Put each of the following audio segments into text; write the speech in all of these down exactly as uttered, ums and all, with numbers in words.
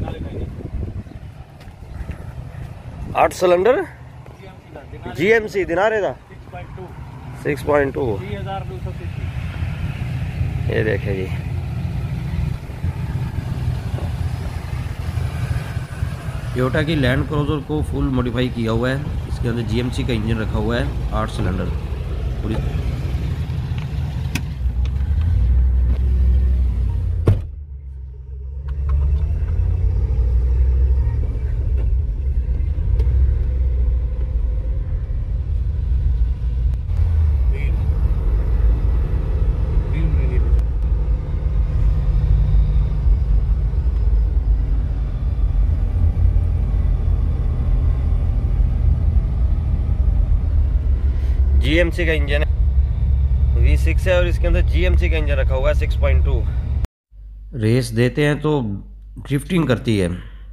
आठ cylinder GMC दिनारे था six point two. ये देखे जी, टोयोटा की लैंड क्रूजर को फुल मॉडिफाई किया हुआ है। इसके अंदर जीएमसी का इंजन रखा हुआ है, आठ सिलेंडर पूरी। जीएमसी का इंजन है, वी सिक्स है और इसके अंदर जीएमसी का इंजन रखा हुआ है सिक्स पॉइंट टू। रेस देते हैं तो ड्रिफ्टिंग करती है।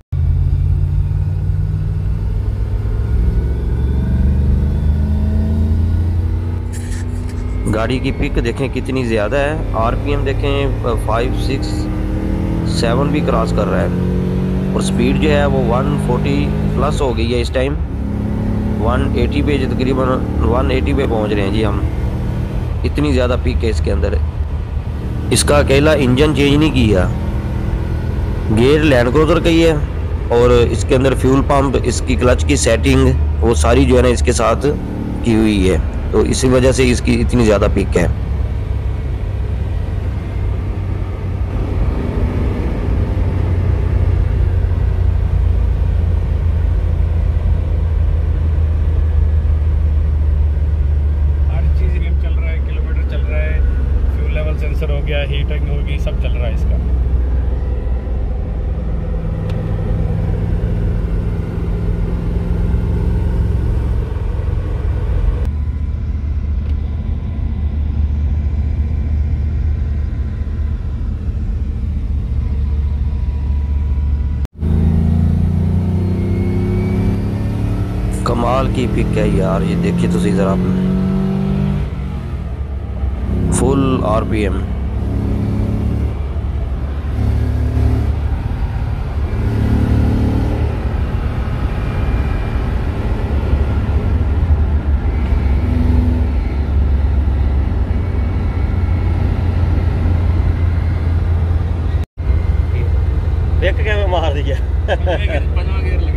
गाड़ी की पिक देखें कितनी ज़्यादा है, आरपीएम देखें फाइव सिक्स सेवन भी क्रॉस कर रहा है और स्पीड जो है वो वन फोर्टी प्लस हो गई है। इस टाइम वन एटी पे तकरीबन वन एटी पे पहुंच रहे हैं जी हम। इतनी ज़्यादा पीक है इसके अंदर। इसका अकेला इंजन चेंज नहीं किया, गियर लैंड क्रूजर का ही है और इसके अंदर फ्यूल पंप, इसकी क्लच की सेटिंग वो सारी जो है ना इसके साथ की हुई है, तो इसी वजह से इसकी इतनी ज़्यादा पीक है। सेंसर हो गया, हीटिंग होगी, सब चल रहा है इसका। कमाल की पिक है यार, ये देखिए तो सही जरा, फुल आरपीएम। देख के मैं मार दिया।